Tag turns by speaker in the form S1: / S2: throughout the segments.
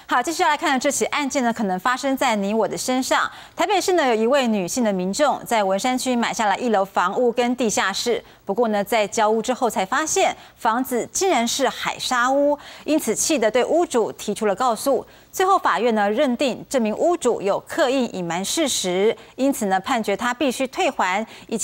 S1: 好，继续要来看这起案件呢，可能发生在你我的身上。台北市呢有一位女性的民众在文山区买下了1楼房屋跟地下室，不过呢在交屋之后才发现房子竟然是海沙屋，因此气得对屋主提出了告诉。最后法院呢认定这名屋主有刻意隐瞒事实，因此呢判决他必须退还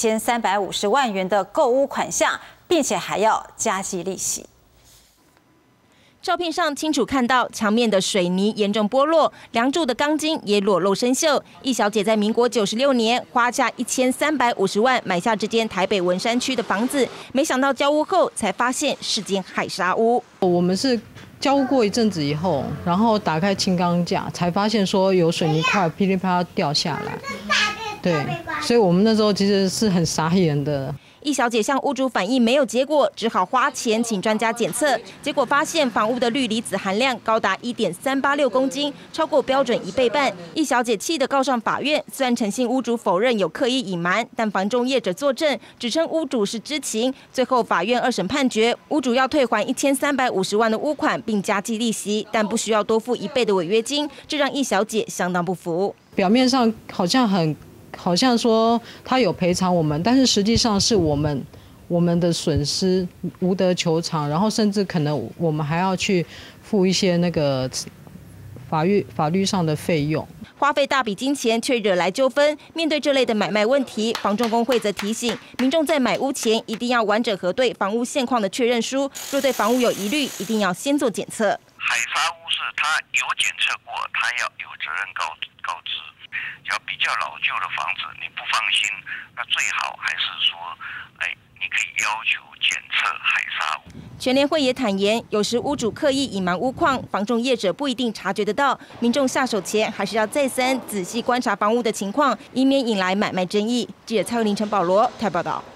S1: 1350万元的购屋款项，并且还要加计利息。
S2: 照片上清楚看到墙面的水泥严重剥落，梁柱的钢筋也裸露生锈。易小姐在民国96年花下1350万买下这间台北文山区的房子，没想到交屋后才发现是间海沙屋。
S3: 我们是交屋过一阵子以后，然后打开轻钢架，才发现说有水泥块噼里啪啦掉下来。对，所以我们那时候其实是很傻眼的。
S2: 易小姐向屋主反映没有结果，只好花钱请专家检测，结果发现房屋的氯离子含量高达1.386公斤，超过标准1倍半。易小姐气得告上法院，虽然诚信屋主否认有刻意隐瞒，但房仲业者作证，指称屋主是知情。最后法院2审判决，屋主要退还1350万的屋款，并加计利息，但不需要多付1倍的违约金，这让易小姐相当不服。
S3: 表面上好像说他有赔偿我们，但是实际上是我们的损失无得求偿，然后甚至可能我们还要去付一些那个法律上的费用，
S2: 花费大笔金钱却惹来纠纷。面对这类的买卖问题，房仲公会则提醒民众在买屋前一定要完整核对房屋现况的确认书，若对房屋有疑虑，一定要先做检测。
S4: 海沙屋是他有检测过，他要有责任告知。 要比较老旧的房子，你不放心，那最好还是说，你可以要求检测海沙屋。
S2: 全联会也坦言，有时屋主刻意隐瞒屋况，房仲业者不一定察觉得到。民众下手前还是要再三仔细观察房屋的情况，以免引来买卖争议。记者蔡慧玲、陈保罗台报道。